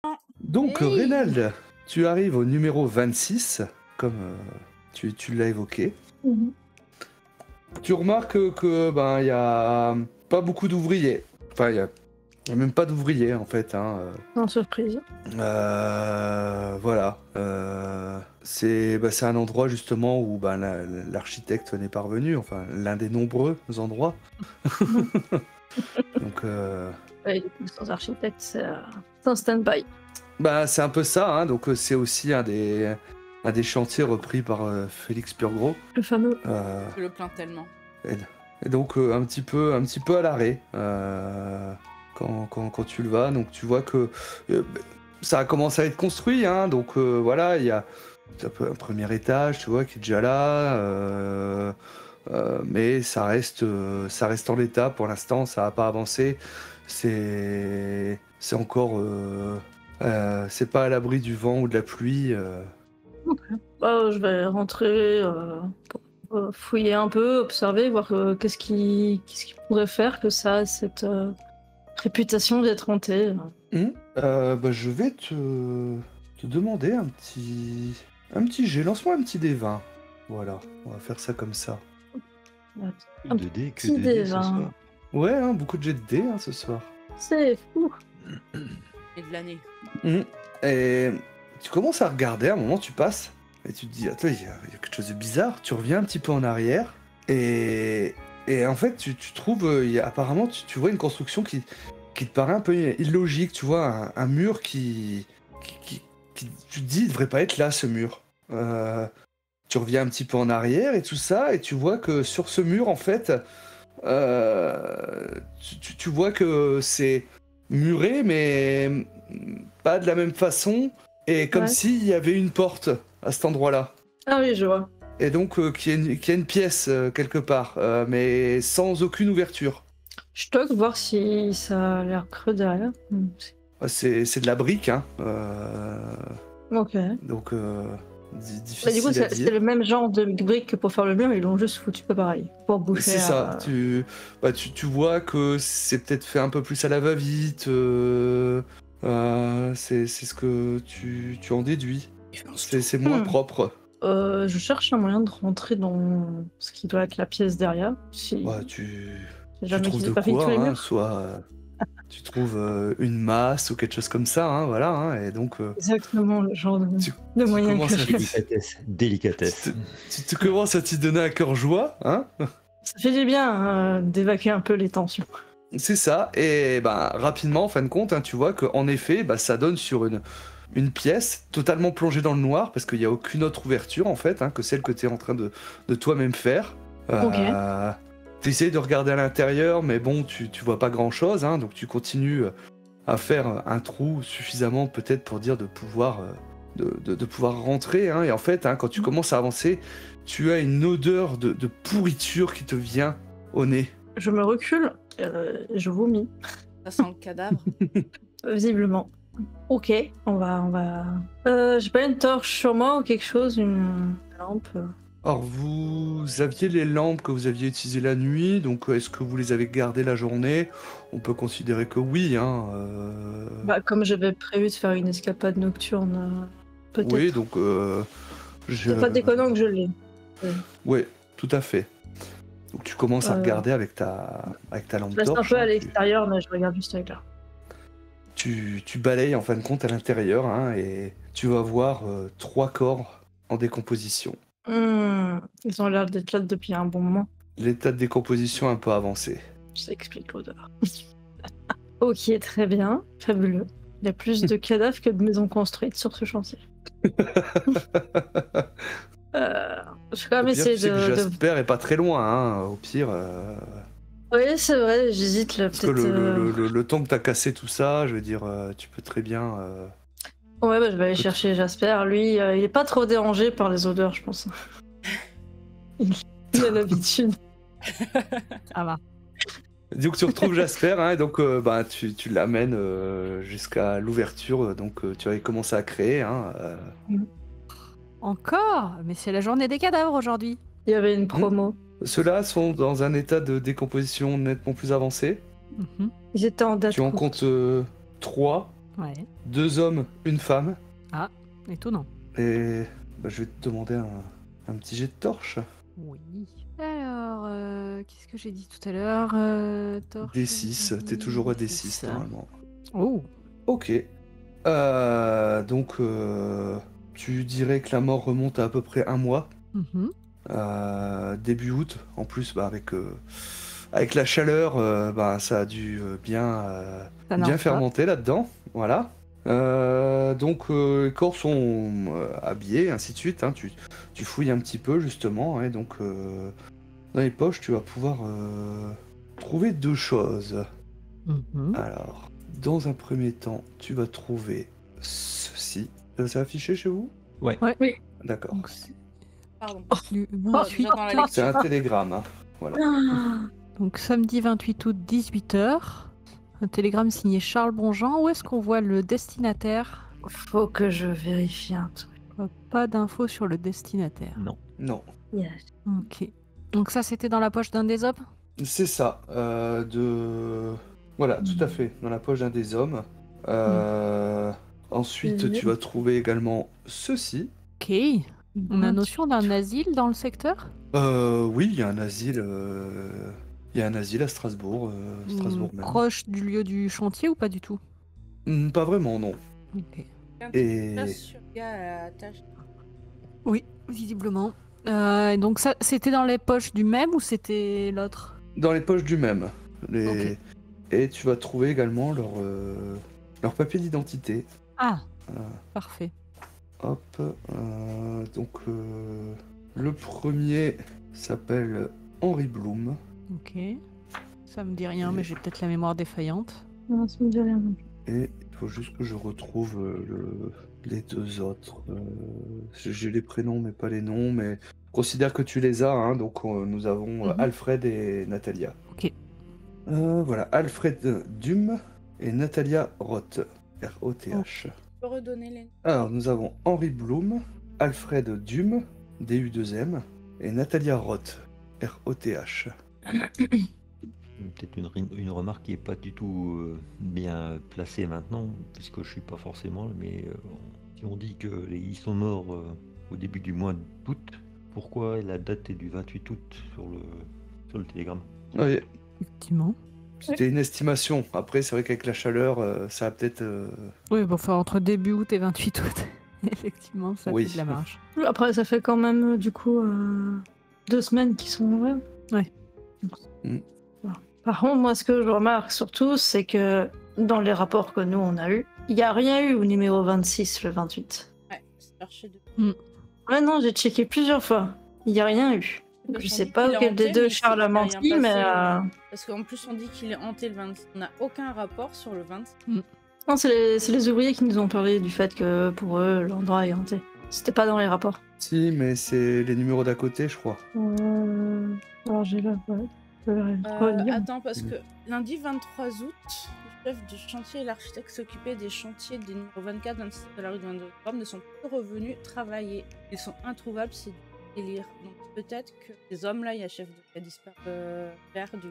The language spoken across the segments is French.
Donc, Hey. Reynald, tu arrives au numéro 26, comme tu l'as évoqué. Mhm. Tu remarques que ben il y a pas beaucoup d'ouvriers. Enfin, il y a même pas d'ouvriers en fait. Sans surprise. Voilà. C'est un endroit justement où l'architecte n'est pas revenu. Enfin, l'un des nombreux endroits. Donc, Ouais, du coup, sans architecte, c'est un stand-by. c'est un peu ça. Hein. Donc, c'est aussi un des chantiers repris par Félix Purgro. Le fameux. Je le plains tellement. Et donc un petit peu à l'arrêt quand tu le vas. Donc tu vois que ça a commencé à être construit. Hein, donc voilà, il y a un premier étage, tu vois, qui est déjà là. Mais ça reste en l'état pour l'instant. Ça n'a pas avancé. C'est encore... c'est pas à l'abri du vent ou de la pluie. Je vais rentrer pour fouiller un peu, observer, voir qu'est-ce qui pourrait faire que ça a cette réputation d'être hanté. Je vais te demander un petit jet. Lance-moi un petit D20. Voilà, on va faire ça comme ça. Un De dés, que petit de dés dé, ce hein. soir. Ouais, hein, beaucoup de jets de dés ce soir. C'est fou. Et de l'année. Et tu commences à regarder, à un moment tu passes, et tu te dis, attends, il y a quelque chose de bizarre. Tu reviens un petit peu en arrière, et en fait tu trouves, apparemment tu vois une construction qui te paraît un peu illogique. Tu vois un mur qui tu te dis, il devrait pas être là, ce mur. Tu reviens un petit peu en arrière et tout ça, et tu vois que sur ce mur, en fait, tu vois que c'est muré, mais pas de la même façon, et comme Ouais. s'il y avait une porte à cet endroit-là. Ah oui, je vois. Et donc, qu'il y a une pièce quelque part, mais sans aucune ouverture. Je toque voir si ça a l'air creux derrière. C'est de la brique, hein. Ok. Donc, Bah, du coup, difficile à c'est dire. le même genre de briques que pour faire le mur, ils l'ont juste foutu pas pareil. Pour boucher. C'est ça, tu vois que c'est peut-être fait un peu plus à la va-vite, c'est ce que tu en déduis. C'est moins propre. Je cherche un moyen de rentrer dans ce qui doit être la pièce derrière. Si Tu jamais trouves qu'ils de aient pas fait tous quoi, les hein, murs. soit tu trouves une masse ou quelque chose comme ça, hein, voilà, hein, et donc Exactement le genre de tu moyen commences que à- je Délicatesse. tu commences à t'y donner à cœur joie, hein. Ça fait du bien d'évacuer un peu les tensions. C'est ça, et rapidement, en fin de compte, hein, tu vois qu'en effet, ça donne sur une pièce totalement plongée dans le noir, parce qu'il n'y a aucune autre ouverture, en fait, hein, que celle que tu es en train de toi-même faire. Ok. Tu essayes de regarder à l'intérieur, mais bon, tu vois pas grand-chose, hein, donc tu continues à faire un trou suffisamment peut-être pour dire de pouvoir rentrer, hein, et en fait, hein, quand tu commences à avancer, tu as une odeur de pourriture qui te vient au nez. Je me recule, je vomis, Ça sent le cadavre. visiblement. Ok, on va... j'ai pas une torche sur moi ou quelque chose, une lampe. Alors, vous aviez les lampes que vous aviez utilisées la nuit, donc est-ce que vous les avez gardées la journée? On peut considérer que oui, hein. Comme j'avais prévu de faire une escapade nocturne, peut-être. Oui, donc C'est pas déconnant que je l'ai. Oui, tout à fait. Donc tu commences à Euh, regarder avec ta lampe Je reste un torche. peu à Hein, l'extérieur, mais je regarde juste avec là. tu balayes en fin de compte à l'intérieur, hein, et tu vas voir 3 corps en décomposition. Ils ont l'air d'être là depuis un bon moment. L'état de décomposition un peu avancé. Ça explique l'odeur. Ok, très bien. Fabuleux. Il y a plus de cadavres que de maisons construites sur ce chantier. Je vais quand même Au pire, essayer tu sais que de... Jasper est pas très loin, hein, au pire. Oui, c'est vrai, j'hésite là, Parce que peut-être... le temps que t'as cassé tout ça, je veux dire, tu peux très bien... Ouais, je vais aller chercher Jasper. Lui, il est pas trop dérangé par les odeurs, je pense. Il a l'habitude. Ah va. Donc tu retrouves Jasper, hein, et donc tu l'amènes jusqu'à l'ouverture, donc tu vas commencer à créer. Hein, Encore? Mais c'est la journée des cadavres aujourd'hui. Il y avait une promo. Ceux-là sont dans un état de décomposition nettement plus avancé. Mhm. Ils étaient en date Tu en courte. comptes 3 Ouais. 2 hommes, une femme. Étonnant. Et bah, je vais te demander un petit jet de torche. Oui. Alors, qu'est-ce que j'ai dit tout à l'heure torche, D6, t'es toujours à D6 normalement. Oh. Ok. Donc, tu dirais que la mort remonte à peu près 1 mois. Mhm. Début août. En plus, bah, avec la chaleur, bah, ça a dû Ça bien n'arrive pas. fermenter là-dedans. Voilà. Donc, les corps sont habillés, ainsi de suite. Hein. Tu fouilles un petit peu, justement. Hein, donc, dans les poches, tu vas pouvoir trouver 2 choses. Mhm. Alors, dans un premier temps, tu vas trouver ceci. C'est affiché chez vous? Ouais. Oui. D'accord. Donc, c'est Pardon. le déjà 28 dans la août. C'est un télégramme. Hein. Voilà. Ah, Donc samedi 28 août 18h. Un télégramme signé Charles Bonjean. Où est-ce qu'on voit le destinataire? faut que je vérifie un truc. Pas d'infos sur le destinataire. Non. Non. Yes. Ok. Donc ça c'était dans la poche d'un des hommes? C'est ça. Voilà, tout à fait. Dans la poche d'un des hommes. Ensuite, tu vas trouver également ceci. Ok. On a notion d'un asile dans le secteur? Oui, il y a un asile. Il y a un asile à Strasbourg. Strasbourg même. Proche du lieu du chantier ou pas du tout? Pas vraiment, non. Ok. Et Sur le gars à la tâche. Oui, visiblement. Et donc ça, c'était dans les poches du même ou c'était l'autre? dans les poches du même. Ok. Et tu vas trouver également leur papier d'identité. Ah, Voilà. parfait. Hop. Donc, le premier s'appelle Henri Blum. Ok. Ça me dit rien, mais j'ai peut-être la mémoire défaillante. Non, ça me dit rien. Et il faut juste que je retrouve les 2 autres. J'ai les prénoms, mais pas les noms. Mais considère que tu les as. Hein, donc, nous avons Alfred et Natalia. Ok. Voilà, Alfred Dume et Natalia Roth. R-O-T-H. Je peux redonner les. Alors, nous avons Henri Blum, Alfred Dume, D-U-2-M, et Natalia Roth, R-O-T-H. Peut-être une remarque qui n'est pas du tout bien placée maintenant, puisque je suis pas forcément, mais si on dit qu'ils sont morts au début du mois d'août, pourquoi la date est du 28 août sur le télégramme? Oui, Effectivement. c'était une estimation. Après, c'est vrai qu'avec la chaleur, ça a peut-être... Oui, bon, enfin, entre début août et 28 août, effectivement, ça Oui. fait de la marge. Après, ça fait quand même, du coup, 2 semaines qu'ils sont ouverts. Ouais. Mm. Voilà. Par contre, moi, ce que je remarque surtout, c'est que dans les rapports que nous, on a eus, il n'y a rien eu au numéro 26, le 28. Ouais, c'est cherché de. Ouais, non, j'ai checké plusieurs fois. Il n'y a rien eu. Je sais pas auquel des deux Charles a menti, mais... Parce qu'en plus, on dit qu'il est hanté le 26. On n'a aucun rapport sur le 26. Non, c'est les ouvriers qui nous ont parlé du fait que pour eux, l'endroit est hanté. C'était pas dans les rapports. Si, mais c'est les numéros d'à côté, je crois. Alors j'ai là, ouais. Attends, parce que lundi 23 août, le chef de chantier et l'architecte s'occupaient des chantiers des numéros 24, 26 de la rue de 22 octobre ne sont plus revenus travailler. Ils sont introuvables, c'est du délire. Donc peut-être que ces hommes-là, il y a chef de disparu perdu.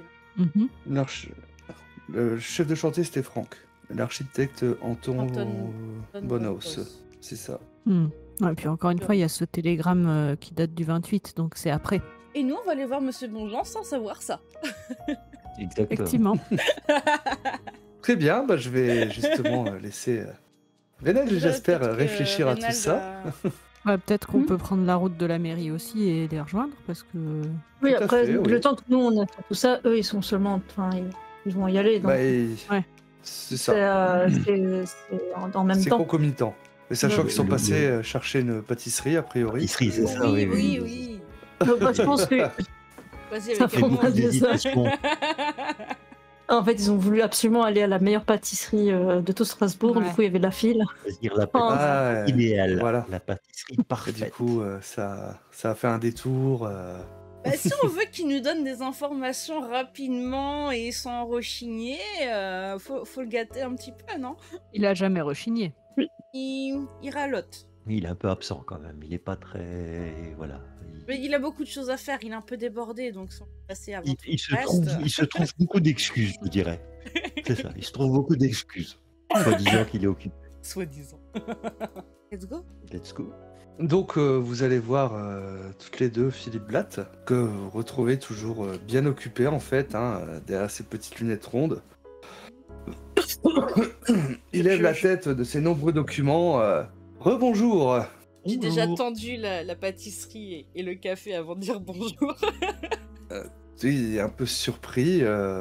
Le chef de chantier, c'était Franck. L'architecte, Anton Bonhaus. C'est ça. Et puis encore une fois, il y a ce télégramme qui date du 28, donc c'est après. Et nous, on va aller voir Monsieur Bonjean sans savoir ça. Exactement. Effectivement. Très bien, bah, je vais justement laisser Vénal, j'espère, réfléchir à tout ça. Ouais, peut-être qu'on peut prendre la route de la mairie aussi et les rejoindre, parce que... Oui, Tout à après, fait, le oui. temps que nous, on a fait tout ça, eux, ils sont seulement... Enfin, ils vont y aller, donc Bah, Ouais. c'est ça. c'est en même C'est temps. concomitant. Et sachant Ouais. qu'ils sont passés chercher une pâtisserie, a priori. Pâtisserie, c'est ça, oui. Oui. Donc, moi, je pense que... Vas-y, Ça avec fait les beaucoup mots. d'hésitation. En fait, ils ont voulu absolument aller à la meilleure pâtisserie de tout Strasbourg. Ouais. Du coup, il y avait la file. Choisir la Oh. pâtisserie idéale, Voilà. la pâtisserie Et parfaite. du coup, ça a fait un détour. Bah, si on veut qu'ils nous donnent des informations rapidement et sans rechigner, faut le gâter un petit peu, non? Il a jamais rechigné. Il ralote. Mais il est un peu absent quand même, il est pas très... Voilà. Mais il a beaucoup de choses à faire, il est un peu débordé, donc sans passer avant Il tout le reste. se trouve beaucoup d'excuses, je dirais. C'est ça, il se trouve beaucoup d'excuses. Soi-disant qu'il est occupé. Soi-disant. Let's go. Let's go. Donc vous allez voir toutes les deux Philippe Blatt, que vous retrouvez toujours bien occupé en fait, derrière ses petites lunettes rondes. Il lève la tête de ses nombreux documents. Rebonjour. J'ai déjà tendu la pâtisserie et le café avant de dire bonjour. Il est un peu surpris.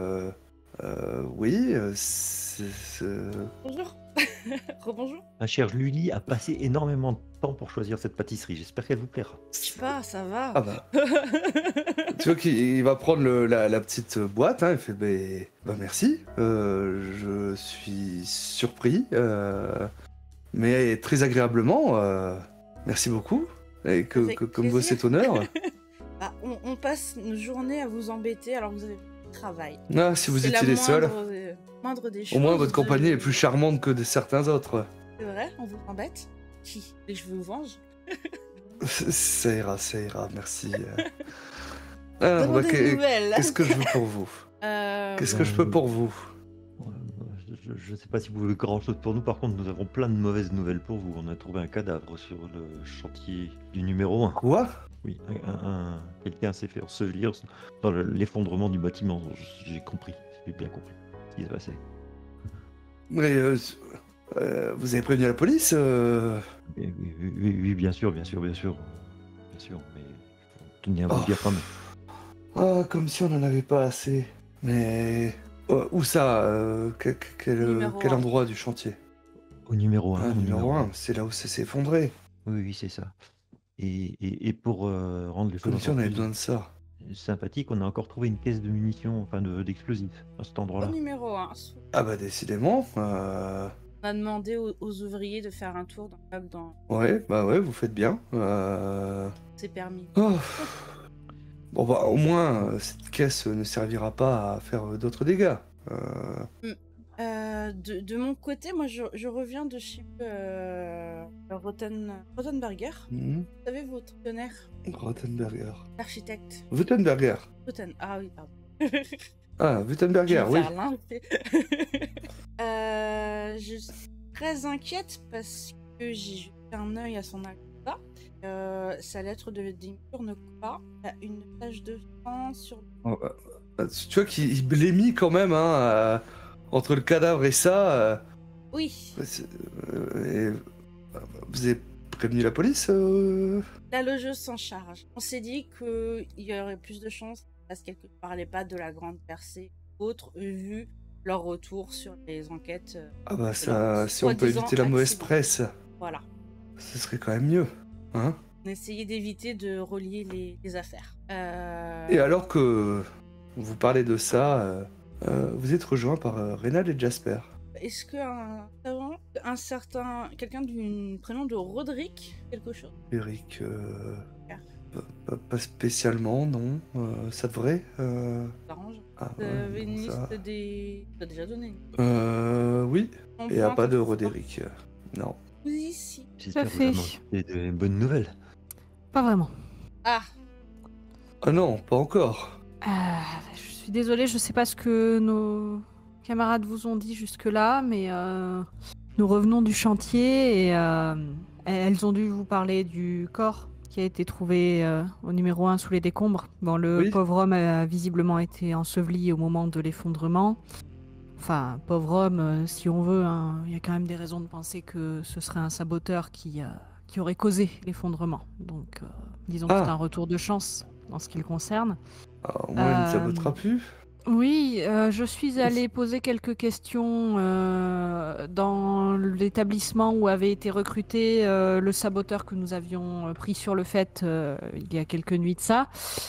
Oui, Bonjour. Rebonjour. Ma chère Lully a passé énormément de temps pour choisir cette pâtisserie. J'espère qu'elle vous plaira. Je sais pas, ça va. Ah bah. Tu vois qu'il va prendre la petite boîte, il fait bah merci, je suis surpris, mais très agréablement, merci beaucoup, et comme vous cet honneur. Bah, on passe nos journées à vous embêter alors que vous avez du travail. Ah, si vous C'est étiez les seuls, moindre des choses. au moins votre compagnie est plus charmante que de certains autres. C'est vrai, on vous embête. Qui les cheveux vous vengent. Ça ira, merci. Demandez des nouvelles. Qu'est-ce que je veux pour vous Qu'est-ce que je peux pour vous? Je ne sais pas si vous voulez grand-chose pour nous. Par contre, nous avons plein de mauvaises nouvelles pour vous. On a trouvé un cadavre sur le chantier du numéro 1. Quoi? Oui, quelqu'un s'est fait ensevelir dans l'effondrement du bâtiment. J'ai compris, j'ai bien compris ce qui s'est passé. Mais vous avez prévenu la police Oui, bien sûr, mais je tenais à vous le dire quand même. Ah, comme si on n'en avait pas assez. Mais où ça quel endroit du chantier? Au numéro 1. Ah, numéro 1, c'est là où ça s'est effondré. Oui, c'est ça. Et pour rendre les choses Comme si on avait plus besoin de ça. sympathiques, on a encore trouvé une caisse de munitions, enfin d'explosifs, à cet endroit-là. Au numéro 1. Ah bah décidément. On a demandé aux ouvriers de faire un tour dans Ouais, vous faites bien. C'est permis. Oh. Bon bah au moins cette caisse ne servira pas à faire d'autres dégâts. De mon côté, moi je reviens de chez Rothenberger. Vous savez, votre tonnerre, Rothenberger. l'architecte. Wittenberger. Ah oui, pardon. Ah, Wittenberger, oui. Je suis très inquiète parce que j'ai jeté un œil à son agenda. Sa lettre de démission ne coule pas. Il y a une tache de sang sur... Tu vois qu'il blémit quand même, entre le cadavre et ça. Oui. Vous avez prévenu la police La logeuse s'en charge. On s'est dit qu'il y aurait plus de chances parce qu'elle ne parlait pas de la grande percée autre, vu leur retour sur les enquêtes. Ah bah ça, si on peut éviter la mauvaise presse, voilà. Ce serait quand même mieux, hein. On essayait d'éviter de relier les affaires. Et alors que vous parlez de ça, vous êtes rejoint par Reynald et Jasper. Est-ce qu'un certain... quelqu'un du prénom de Roderick, quelque chose? Eric, pas spécialement, non. Ça devrait T'arrange. Ah, Vous avez une ça... liste des... Tu as déjà donné. Oui. Et a pas de Roderick. Non. Oui, si. J'espère vraiment que c'est de bonnes nouvelles. Pas vraiment. Ah. Ah non, pas encore. Je suis désolée, je sais pas ce que nos camarades vous ont dit jusque-là, mais nous revenons du chantier et elles ont dû vous parler du corps qui a été trouvé au numéro 1 sous les décombres. Bon, le pauvre homme a visiblement été enseveli au moment de l'effondrement. Enfin, pauvre homme, si on veut, il y a quand même des raisons de penser que ce serait un saboteur qui aurait causé l'effondrement. Donc, disons que c'est un retour de chance dans ce qui le concerne. Au moins, il ne sabotera plus. Oui, je suis allée poser quelques questions dans l'établissement où avait été recruté le saboteur que nous avions pris sur le fait il y a quelques nuits de ça.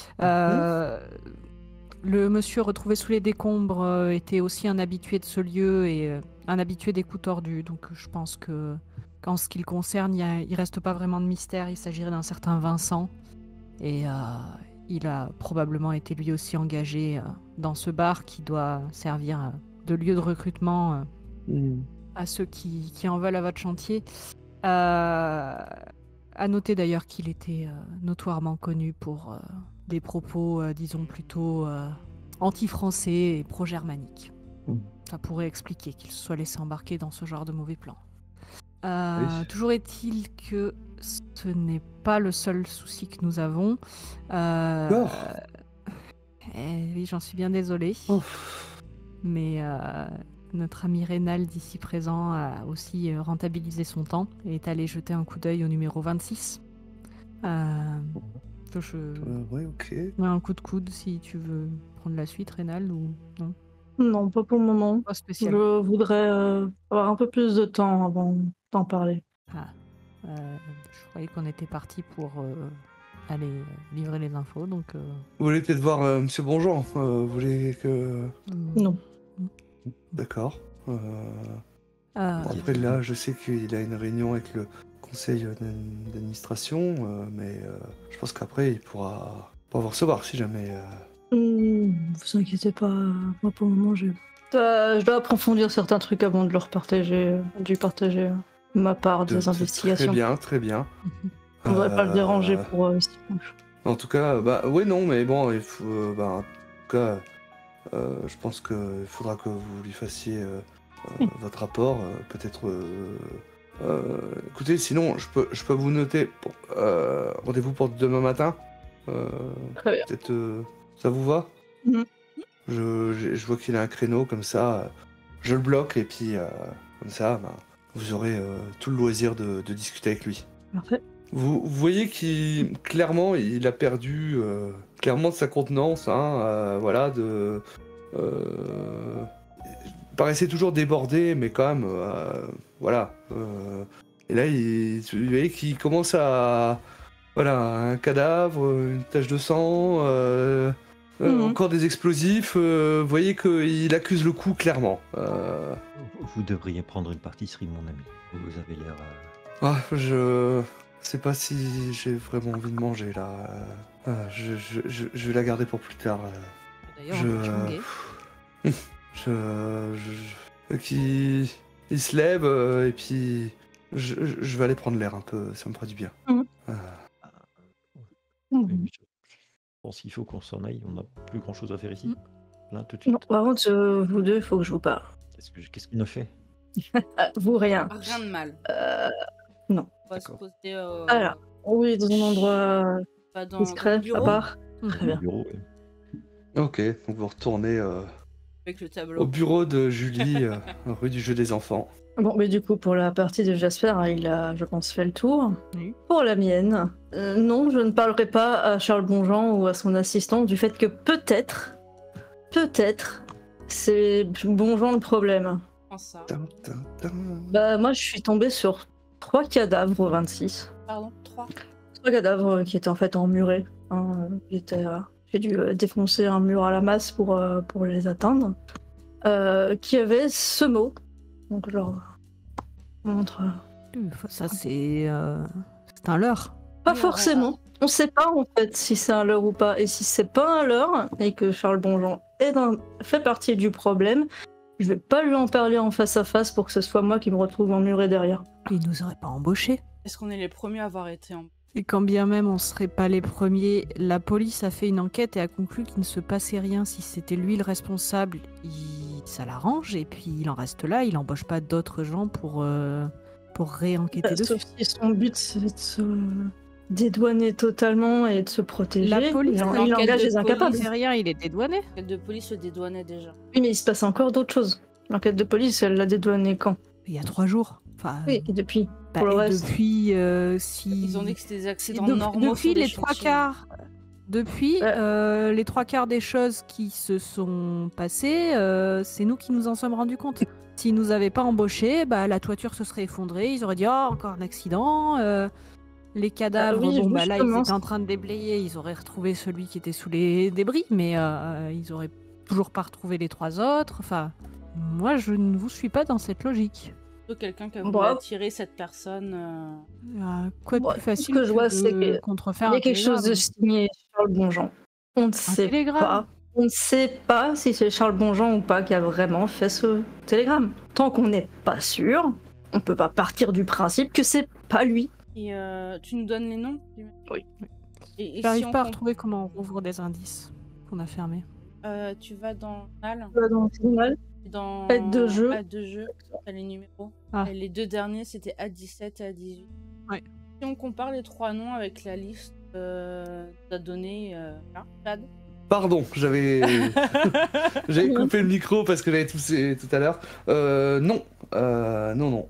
Le monsieur retrouvé sous les décombres était aussi un habitué de ce lieu et un habitué des coups tordus. Donc je pense qu'en ce qui le concerne, il reste pas vraiment de mystère. Il s'agirait d'un certain Vincent. Et il a probablement été lui aussi engagé dans ce bar qui doit servir de lieu de recrutement à ceux qui en veulent à votre chantier. À noter d'ailleurs qu'il était notoirement connu pour des propos, disons, plutôt anti-français et pro-germaniques. Ça pourrait expliquer qu'il se soit laissé embarquer dans ce genre de mauvais plan. Oui. Toujours est-il que ce n'est pas le seul souci que nous avons. Encore Oui, j'en suis bien désolée. Oh. Mais notre ami Rénal d'ici présent a aussi rentabilisé son temps et est allé jeter un coup d'œil au numéro 26. Ouais, ok. Un coup de coude si tu veux prendre la suite, Rénal, ou non? Non, pas pour le moment. Pas spécial. Je voudrais avoir un peu plus de temps avant d'en parler. Je croyais qu'on était parti pour aller livrer les infos, donc... Vous voulez peut-être voir Monsieur Bonjean vous voulez que... Non. D'accord. Après là, je sais qu'il a une réunion avec le conseil d'administration, mais je pense qu'après il pourra vous recevoir si jamais... Vous inquiétez pas, moi pour le moment je dois approfondir certains trucs avant de leur partager, ma part des investigations. Très bien. On devrait pas le déranger pour En tout cas, oui, non, mais bon, il faut, en tout cas, je pense qu'il faudra que vous lui fassiez votre rapport, peut-être. Écoutez, sinon, je peux vous noter rendez-vous pour demain matin. Très bien. Peut-être, ça vous va? Je vois qu'il a un créneau comme ça, je le bloque et puis comme ça, vous aurez tout le loisir de discuter avec lui. Parfait. Vous voyez qu'il clairement il a perdu clairement de sa contenance, voilà, il paraissait toujours débordé, mais quand même, voilà. Et là, vous voyez qu'il commence à, voilà, un cadavre, une tache de sang. Encore des explosifs, vous voyez qu'il accuse le coup clairement. Vous devriez prendre une pâtisserie, mon ami. Vous avez l'air... Je sais pas si j'ai vraiment envie de manger là. Je vais la garder pour plus tard. D'ailleurs, il se lève et puis je vais aller prendre l'air un peu, ça me fera du bien. Je pense qu'il faut qu'on s'en aille, on n'a plus grand chose à faire ici. Là, tout de suite. Non, par contre, vous deux, il faut que je vous parle. Qu'est-ce qu'il a fait? Vous, rien. Rien de mal. Non. On va se poser Alors, oui, dans un endroit discret, dans le à bureau. part. Très bien. Bureau, Ok, donc vous retournez Avec le tableau. au bureau de Julie, rue du Jeu des Enfants. Bon, mais du coup, pour la partie de Jasper, il a, je pense, fait le tour. Oui. Pour la mienne, non, je ne parlerai pas à Charles Bonjean ou à son assistant du fait que peut-être, c'est Bonjean le problème. Comment ça? Bah, moi, je suis tombée sur 3 cadavres au 26. Pardon, 3. 3 cadavres qui étaient en fait emmurés. J'ai dû défoncer un mur à la masse pour les atteindre. Qui avait ce mot. Donc, je leur montre. Ça, c'est un leurre. Pas Oui, forcément. On sait pas en fait si c'est un leurre ou pas. Et si c'est pas un leurre et que Charles Bonjean fait partie du problème, je vais pas lui en parler en face à face pour que ce soit moi qui me retrouve emmuré derrière. Il nous aurait pas embauchés. Est-ce qu'on est les premiers à avoir été en... Et quand bien même on serait pas les premiers, la police a fait une enquête et a conclu qu'il ne se passait rien. Si c'était lui le responsable, ça l'arrange et puis il en reste là, il embauche pas d'autres gens pour réenquêter dessus. Sauf si son but c'est de se dédouaner totalement et de se protéger. La police, il l'enquête engage de les incapables. Il fait rien, il est dédouané. L'enquête de police se dédouanait déjà. Oui, mais il se passe encore d'autres choses. L'enquête de police, elle l'a dédouané quand? Il y a 3 jours. Enfin, Oui, et depuis. bah, pour le et reste. depuis, si... Ils ont dit que c'était des accidents normaux. Depuis sur des les 3 chantiers. quarts. Depuis les 3 quarts des choses qui se sont passées, c'est nous qui nous en sommes rendus compte. S'ils nous avaient pas embauchés, bah, la toiture se serait effondrée, ils auraient dit « Oh, encore un accident !» Les cadavres, oui, là, ils justement. étaient en train de déblayer, ils auraient retrouvé celui qui était sous les débris, mais ils auraient toujours pas retrouvé les 3 autres. Enfin, moi, je ne vous suis pas dans cette logique. Plutôt quelqu'un qui a voulu Bon. attirer cette personne. Quoi de Bon, plus ce facile que je vois, c'est de que contrefaire Il y a un quelque chose de télégramme. signé Charles Bonjean. On ne sait télégramme. pas. On ne sait pas si c'est Charles Bonjean ou pas qui a vraiment fait ce télégramme. Tant qu'on n'est pas sûr, on peut pas partir du principe que c'est pas lui. Et tu nous donnes les noms? Oui. Et J'arrive si pas à retrouver comment on rouvre des indices qu'on a fermés. Tu vas dans Nal. Dans le tribunal. Dans Aide de jeu. Aide de jeu, t'as les numéros. Ah. Et les 2 derniers, c'était A17 et A18. Ouais. Si on compare les 3 noms avec la liste t'as donné là, Chad. Pardon, j'avais coupé le micro parce que j'avais toussé tout à l'heure. Non. Non.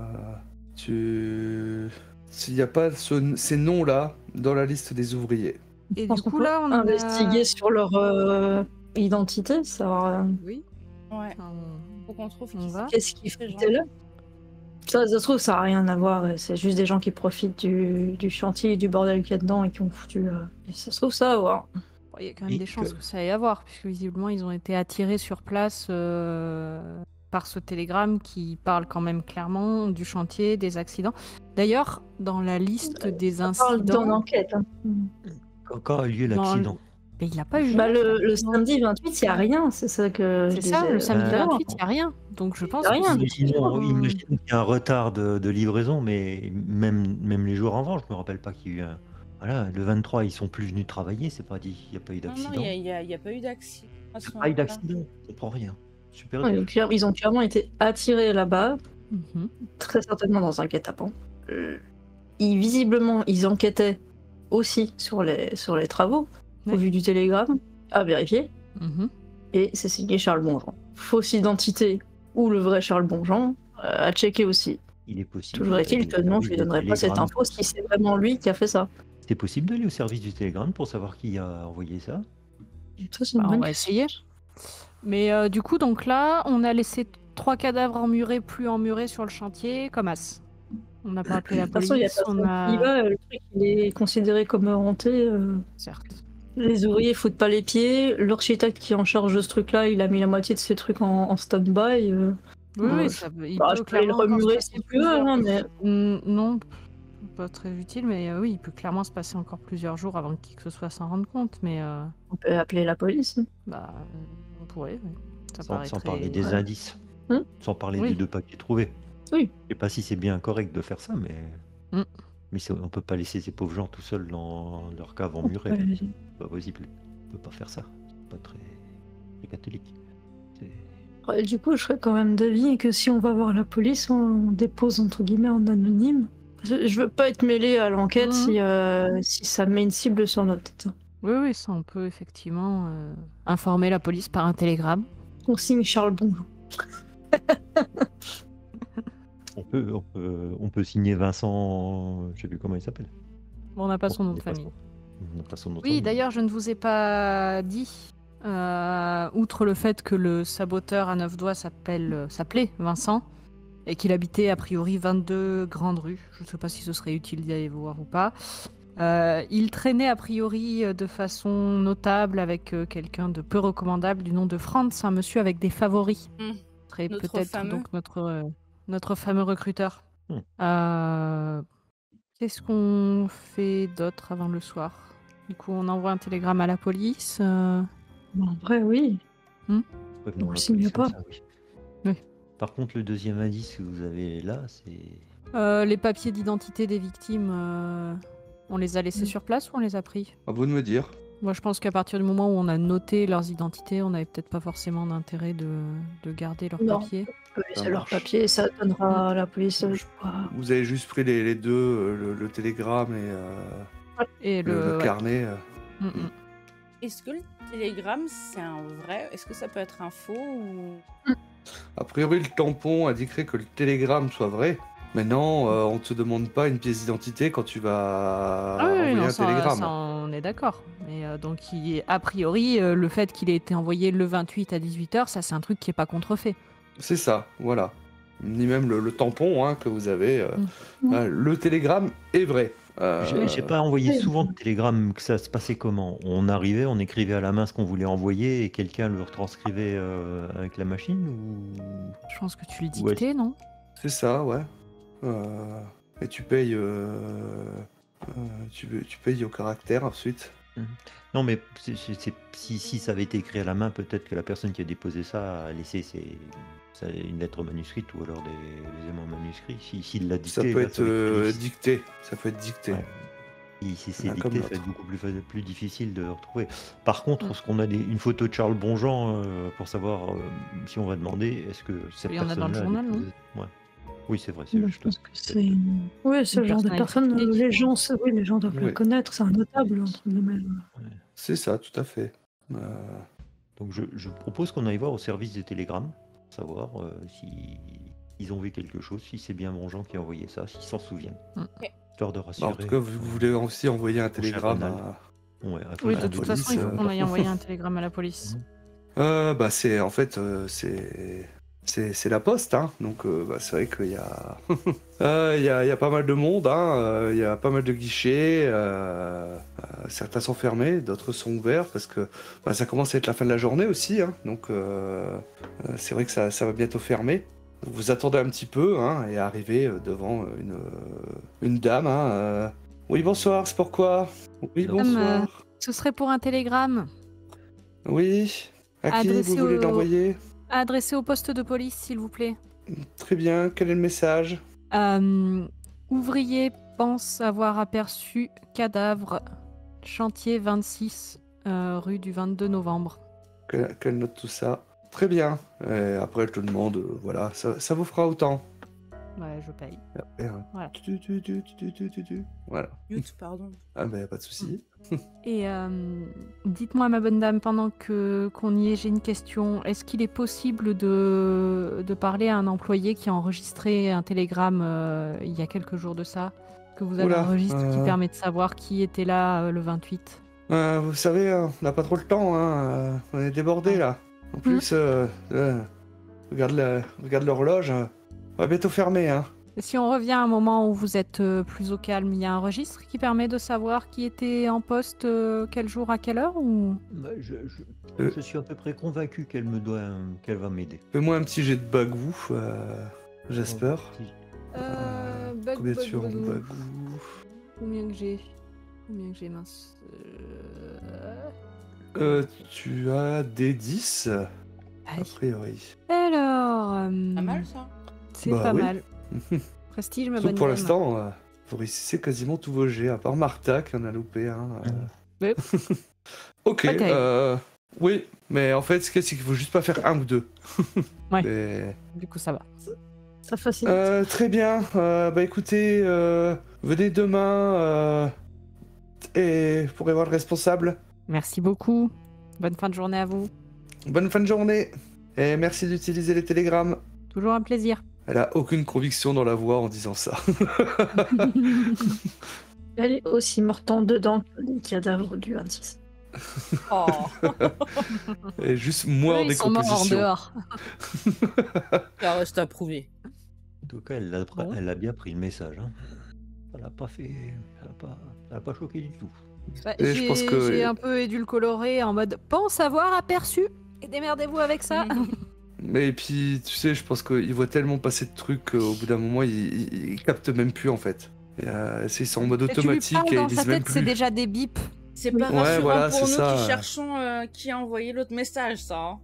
S'il n'y a pas ces noms-là dans la liste des ouvriers. Et Je pense du qu'on coup, peut là, on investiguer sur leur identité, savoir Oui. Ouais. On- Faut qu'on trouve On qui va. c'est. qu'est-ce qu'ils Ces gens. faisaient là. Ça se trouve, ça n'a rien à voir. C'est juste des gens qui profitent du chantier et du bordel qu'il y a dedans et qui ont foutu. Et ça se trouve, ça, à voir. Il y a quand même Et des chances que- que ça aille avoir, puisque visiblement, ils ont été attirés sur place par ce télégramme qui parle quand même clairement du chantier, des accidents. D'ailleurs, dans la liste des On parle incidents, d'une enquête. Hein. Quand a lieu Dans l'accident? mais il n'a pas eu. Bah, le samedi 28, il n'y a rien. C'est ça que je C'est ça, disais le samedi tout à l'heure. 28, il n'y a rien. Donc je pense y a rien. que Imaginons qu'il y a un retard de livraison, mais même les jours avant, je me rappelle pas qu'il y a eu un... Voilà, le 23, ils sont plus venus travailler, c'est pas dit, il n'y a pas eu Non, d'accident. il n'y a pas eu d'accident. à ce Il n'y a pas eu moment-là. d'accident, je comprends rien. Super. Ouais, ils ont clairement été attirés là-bas, Mhm. très certainement dans un guet-apens. Visiblement, ils enquêtaient aussi sur les travaux, Ouais. au vu du télégramme, à vérifier. Mhm. Et c'est signé Charles Bonjean. Fausse identité ou le vrai Charles Bonjean, à checker aussi. Il est possible. Toujours est-il que non, je lui donnerai pas cette info si c'est vraiment lui qui a fait ça. C'est possible d'aller au service du télégramme pour savoir qui a envoyé ça? Ça, c'est une Bah, on bonne va question. essayer. Mais du coup, donc là, on a laissé 3 cadavres emmurés, plus emmurés sur le chantier, comme as. On n'a pas appelé la De toute façon, il y a police, on personne qui y a... va, le truc il est considéré comme hanté. Certes. Les ouvriers foutent pas les pieds, l'architecte qui est en charge de ce truc-là, il a mis la moitié de ses trucs en stand-by. Oui, Ouais, ça, il bah, peut je peux aller le clairement encore remuer se passer si tu veux, hein, mais Non, pas très utile, mais oui, il peut clairement se passer encore plusieurs jours avant que qui que ce soit s'en rende compte, mais on peut appeler la police. bah, on pourrait, oui. Ça Sans paraîtrait... parler des ouais. indices. Hein? Sans parler Oui. des 2 papiers trouvés. Oui. Je sais pas si c'est bien correct de faire ça, mais... Mm. Mais on peut pas laisser ces pauvres gens tout seuls dans leur cave emmurée. Ouais. C'est pas possible. On peut pas faire ça. C'est pas très catholique. C'est- Ouais, du coup, je serais quand même d'avis que si on va voir la police, on dépose entre guillemets en anonyme. Je veux pas être mêlé à l'enquête si ça met une cible sur notre tête. Oui, ça, on peut effectivement informer la police par un télégramme. On signe Charles Bonjean. On peut signer Vincent, je sais plus comment il s'appelle. Bon, on n'a pas Bon, son nom il de est pas famille. On n'a pas son nom de Oui, famille. d'ailleurs, je ne vous ai pas dit, outre le fait que le saboteur à 9 doigts s'appelait Vincent, et qu'il habitait a priori 22 Grande Rue. Je ne sais pas si ce serait utile d'y aller voir ou pas. Il traînait a priori de façon notable avec quelqu'un de peu recommandable du nom de Franz, un monsieur avec des favoris. Mm. Ce serait Notre peut-être fameux. donc notre fameux recruteur. Qu'est-ce qu'on fait d'autre avant le soir? Du coup, on envoie un télégramme à la police. Bon, en vrai, oui. Prévenons on la le signe police comme pas. ça, oui. Oui. Par contre, le deuxième indice que vous avez là, c'est... Les papiers d'identité des victimes, on les a laissés sur place ou on les a pris? À vous de me dire. Moi, je pense qu'à partir du moment où on a noté leurs identités, on n'avait peut-être pas forcément d'intérêt de garder leurs Non. papiers. On peut laisser Ça leur marche. papier, ça donnera à la police. Je sais pas. Vous avez juste pris les deux, le télégramme et Et le ouais. carnet. Mm, mm. Est-ce que le télégramme, c'est un vrai? Est-ce que ça peut être un faux ou... A priori, le tampon indiquerait que le télégramme soit vrai. Maintenant, on te demande pas une pièce d'identité quand tu vas Ah oui, envoyer non, un ça, télégramme. on est d'accord. Mais donc, a priori, le fait qu'il ait été envoyé le 28 à 18h, ça, c'est un truc qui n'est pas contrefait. C'est ça, voilà. Ni même le tampon hein, que vous avez. Le télégramme est vrai. J'ai pas envoyé oui. souvent de télégrammes. Que ça se passait comment? On arrivait, on écrivait à la main ce qu'on voulait envoyer et quelqu'un le retranscrivait avec la machine ou... Je pense que tu le Ouais. dictais, non? C'est ça, ouais. Et tu payes, tu payes au caractère ensuite. Non, mais si ça avait été écrit à la main, peut-être que la personne qui a déposé ça a laissé une lettre manuscrite ou alors des éléments manuscrits. S'il l'a dicté, Ça peut là, être va être plus difficile. dicté. Ça peut être dicté. Ouais. Et si c'est L'un comme dicté, ça va l'autre. être beaucoup plus difficile de le retrouver. Par contre, est-ce qu'on a une photo de Charles Bonjean pour savoir si on va demander est-ce que cette Il y en a dans le personne-là journal, non ouais. Oui, c'est vrai, c'est Moi, je juste. pense que c'est. Oui, ce Une genre de personnalité personne, publique. les gens doivent le Oui. connaître, c'est un notable, entre guillemets. C'est ça, tout à fait. Donc je propose qu'on aille voir au service des télégrammes, savoir si ils ont vu quelque chose, si c'est bien Bonjean qui a envoyé ça, s'ils s'en souviennent. Histoire de Bah, rassurer. en tout cas, vous voulez aussi envoyer un cher télégramme Ronald. à... Ouais, Oui, la de toute police, façon, il faut qu'on aille envoyer un télégramme à la police. Bah c'est en fait c'est la poste, hein. Donc bah, c'est vrai qu'il y a il y a pas mal de monde, hein. Il y a pas mal de guichets. Certains sont fermés, d'autres sont ouverts parce que bah, ça commence à être la fin de la journée aussi, hein. Donc c'est vrai que ça va bientôt fermer. Vous attendez un petit peu, hein, et arrivez devant une dame, hein. Oui, bonsoir, c'est pourquoi? Oui, bonsoir. Ce serait pour un télégramme Oui. À qui Adressé vous voulez au- l'envoyer? adressé au poste de police, s'il vous plaît. Très bien, quel est le message? Ouvrier pense avoir aperçu cadavre, chantier 26, rue du 22 novembre. Qu'elle note tout ça. Très bien. Et après, elle te demande, voilà, ça vous fera autant. Ouais, je paye. Et après, hein, Voilà. Voilà. Mute, pardon. Ah ben, pas de souci. Et dites-moi, ma bonne dame, pendant qu'on y est, j'ai une question. Est-ce qu'il est possible de parler à un employé qui a enregistré un télégramme il y a quelques jours de ça? Que vous avez Oula, un registre qui permet de savoir qui était là le 28? Vous savez, on n'a pas trop le temps, hein. On est débordé là. En plus, regarde l'horloge. On va bientôt fermer, hein. Et si on revient à un moment où vous êtes plus au calme, il y a un registre qui permet de savoir qui était en poste quel jour à quelle heure ou... Bah, je suis à peu près convaincu qu'elle va m'aider. Fais-moi un petit jet de bagou, Jasper. Combien tu as en bagou? Combien que j'ai mince. Tu as des 10, a Aïe. priori. Alors, Pas mal ça. c'est Bah pas oui. mal. Prestige, ma Sauf bonne pour dame. l'instant, vous réussissez quasiment tous vos jets, à part Martha qui en a loupé un. Ouais. Ok, Pas terrible. oui, mais en fait, ce qu'il y a, c'est qu'il faut juste pas faire un ou deux. Ouais. Mais, Du coup, ça va. Ça facilite. très bien, bah écoutez, venez demain et vous pourrez voir le responsable. Merci beaucoup. Bonne fin de journée à vous. Bonne fin de journée et merci d'utiliser les télégrammes. Toujours un plaisir. Elle a aucune conviction dans la voix en disant ça. Elle est aussi mortante dedans que les cadavres du 26. Oh. Elle est juste mort Eux, des ils sont morts en compositions. dehors. Ça reste à prouver. En tout cas, Bon. elle a bien pris le message. Hein. Elle a pas choqué du tout. Bah, Et je pense que- j'ai un peu édulcoré en mode pense avoir aperçu et démerdez-vous avec ça. Mais puis, tu sais, je pense qu'il voit tellement passer de trucs qu'au bout d'un moment, il capte même plus en fait. Ils sont en mode Et tu lui automatique parles et dans ils sa disent même tête, c'est plus. déjà des bips. C'est pas Ouais, rassurant voilà, pour c'est nous ça, qui ouais. cherchons qui a envoyé l'autre message, ça. Hein.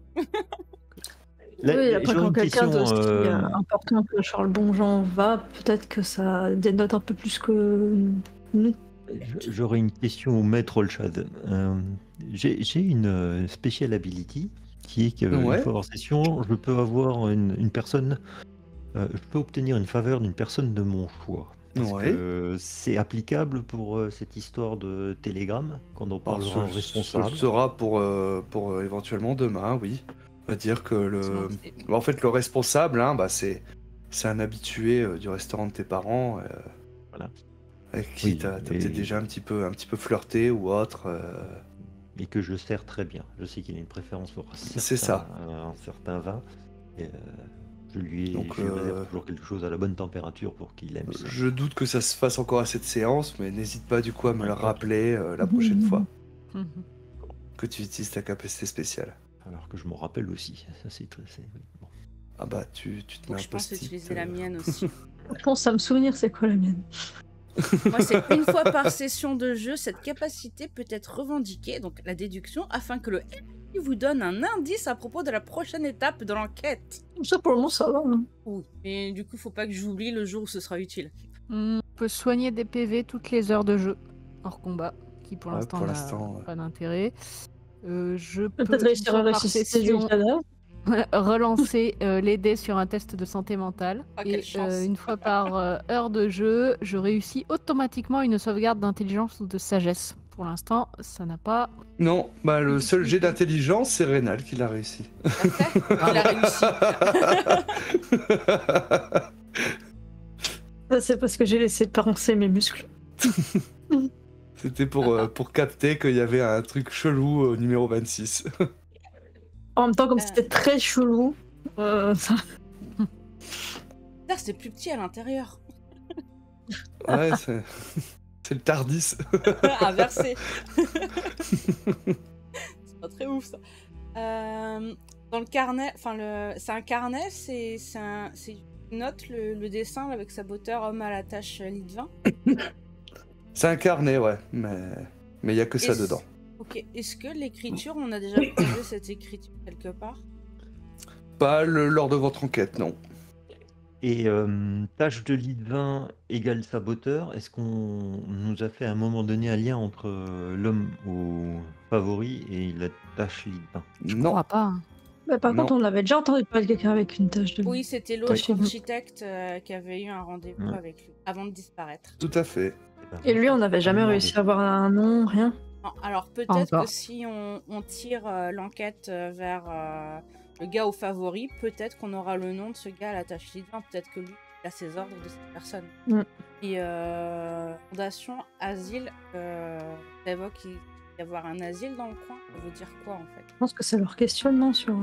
Oui, après j'aurais quand une quelqu'un question, d'aussi important que Charles Bonjean va, peut-être que ça dénote un peu plus que nous. J'aurais une question au maître Olshad. J'ai une special ability qui est qu'une Ouais. fois hors session, je peux avoir une personne, je peux obtenir une faveur d'une personne de mon choix. Est-ce Ouais. que c'est applicable pour cette histoire de télégramme quand on parlera Alors, au ce responsable? sera pour éventuellement demain, oui. On va dire que C'est- en fait, le responsable, hein, bah, c'est un habitué du restaurant de tes parents. Voilà. Avec qui Oui, t'as et- peut-être déjà un petit peu flirté ou autre. Et que je sers très bien. Je sais qu'il a une préférence pour C'est ça. un certain vin. Et, je lui Donc, réserve toujours quelque chose à la bonne température pour qu'il aime ça. Je doute que ça se fasse encore à cette séance, mais n'hésite pas du coup à me le D'accord. rappeler la prochaine fois Mhm. que tu utilises ta capacité spéciale. Alors que je m'en rappelle aussi. Ça, c'est très. Oui, bon. Ah bah, tu te mets Donc un je pense post-it, utiliser la mienne aussi. Je pense à me souvenir c'est quoi la mienne. Moi, c'est une fois par session de jeu, cette capacité peut être revendiquée, donc la déduction, afin que le MJ vous donne un indice à propos de la prochaine étape de l'enquête. Ça pour le moment ça va. Hein. Oui. Et du coup, faut pas que j'oublie le jour où ce sera utile. On peut soigner des PV toutes les heures de jeu. hors combat, qui pour Ouais, l'instant pour n'a l'instant, pas d'intérêt. Je peux Peut-être réussir à une fois par ressusciter des session, cadavres. relancer les dés sur un test de santé mentale. Ah, Et quelle chance. une fois par heure de jeu, je réussis automatiquement une sauvegarde d'intelligence ou de sagesse. Pour l'instant, ça n'a pas... Non, bah le seul jet d'intelligence, c'est Rénal qui l'a réussi. Il a réussi. Ça, c'est parce que j'ai laissé penser mes muscles. C'était pour capter qu'il y avait un truc chelou au numéro 26. En même temps, comme c'était très chelou, ça... Putain, c'était plus petit à l'intérieur. Ouais, c'est le Tardis. Inversé. C'est pas très ouf ça. Dans le carnet, c'est un carnet, c'est une note, le dessin avec saboteur, homme à la tâche, lit de vin. C'est un carnet, ouais, mais il n'y a que ça dedans. Ok, est-ce que l'écriture, on a déjà posé cette écriture quelque part? Pas lors de votre enquête, non. Et tâche de lit de vin égale saboteur, est-ce qu'on nous a fait à un moment donné un lien entre l'homme au favori et la tâche lit de vin? Je Non. crois pas. Hein. Bah, par contre, on avait déjà entendu parler de quelqu'un avec une tâche de... Oui, c'était l'autre Oui. architecte qui avait eu un rendez-vous Ouais. avec lui avant de disparaître. Tout à fait. Et lui, on n'avait jamais réussi à avoir un nom, rien. Non, alors peut-être Encore. que si on tire l'enquête vers le gars au favori, peut-être qu'on aura le nom de ce gars à la tâche lit de vin. Peut-être que lui il a ses ordres de cette personne. Mm. Et fondation, asile, ça évoque qu'il va y avoir un asile dans le coin. Ça veut dire quoi en fait? Je pense que c'est leur questionnement sur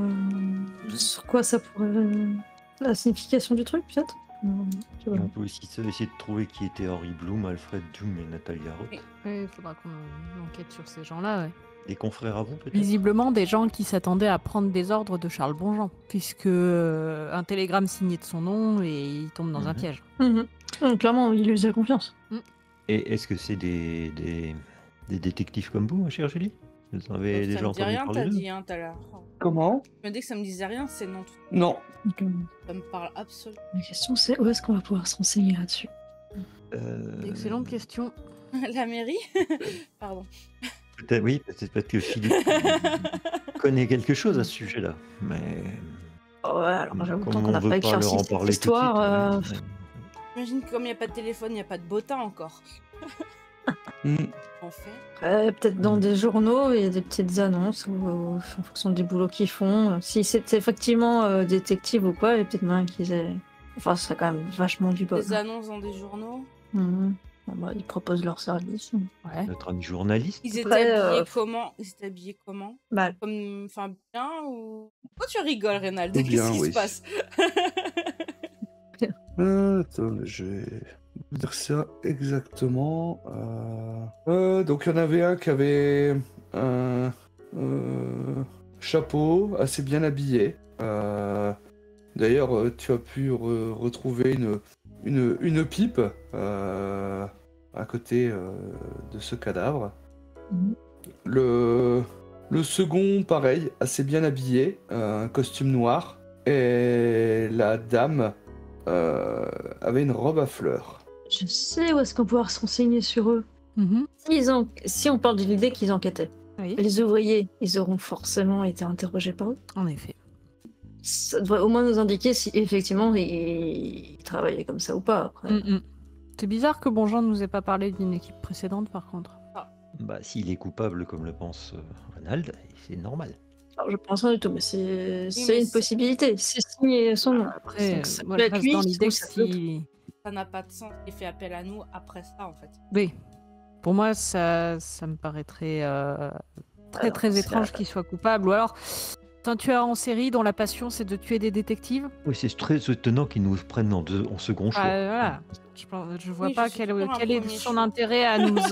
quoi ça pourrait... la signification du truc, peut-être. Je sais Et pas. on peut aussi essayer de trouver qui était Henry Bloom, Alfred Doom et Natalia Roth. Oui. Il faudra qu'on enquête sur ces gens-là, ouais. Des confrères à vous, peut-être? Visiblement des gens qui s'attendaient à prendre des ordres de Charles Bonjean, puisque un télégramme signé de son nom et il tombe dans un Mhm. piège. Donc, clairement, il lui faisait confiance. Et est-ce que c'est des détectifs comme vous, ma chère Julie? Vous en avez Ça déjà me dit entendu rien, parler t'as d'eux? dit hein, tout à l'heure. Comment? Je me dis que ça me disait rien, c'est non. Non. Donc, Ça me parle absolument. la question, c'est où est-ce qu'on va pouvoir se renseigner là-dessus? Excellente question. La mairie? Pardon. Peut-être, oui, peut-être que Philippe connaît quelque chose à ce sujet-là. Mais Oh, ouais, alors j'avoue comme tant qu'on on n'a veut pas pas écrit leur en cette parler tout de histoire. suite, ouais. J'imagine que comme il n'y a pas de téléphone, il n'y a pas de bottin encore. Hmm. En fait. Peut-être dans des journaux, il y a des petites annonces en fonction des boulots qu'ils font. Si c'est effectivement détective ou quoi, il y a peut-être moyen qu'ils aient. Enfin, ce serait quand même vachement du bol. Des annonces dans des journaux. Mhm. Bon, bah, ils proposent leur service. Ouais. Notre ami journaliste. Ils étaient Après, habillés comment? Ils étaient habillés comment? Mal. Comme, enfin, bien ou... Pourquoi tu rigoles, Reynald? Bien, Qu'est-ce qui oui. se passe? Attends, je vais vous dire ça exactement. Donc il y en avait un qui avait un chapeau assez bien habillé. D'ailleurs, tu as pu retrouver une pipe à côté de ce cadavre. Mhm. Le second, pareil, assez bien habillé, un costume noir. Et la dame avait une robe à fleurs. Je sais où est-ce qu'on pourra se renseigner sur eux. Mhm. Si on parle de l'idée qu'ils enquêtaient, Oui, les ouvriers, ils auront forcément été interrogés par eux. en effet. Ça devrait au moins nous indiquer si effectivement ils travaillaient comme ça ou pas. Après. C'est bizarre que Bonjean ne nous ait pas parlé d'une équipe précédente, par contre. Bah, s'il est coupable, comme le pense Ronald, c'est normal. Alors, je pense rien du tout, mais c'est mais une c'est- possibilité. C'est signé son nom. Après, Donc, ça moi, peut je être reste lui, dans l'idée que ça peut être- si... Ça n'a pas de sens. Il fait appel à nous après ça, en fait. Oui. Pour moi, ça me paraîtrait très Alors, très c'est- étrange qu'il soit coupable. Ou alors, c'est un tueur en série dont la passion c'est de tuer des détectives. Oui, c'est très étonnant qu'ils nous prennent en second choix. Voilà. Je vois Oui, pas je suis quel toujours un est premier son choix. intérêt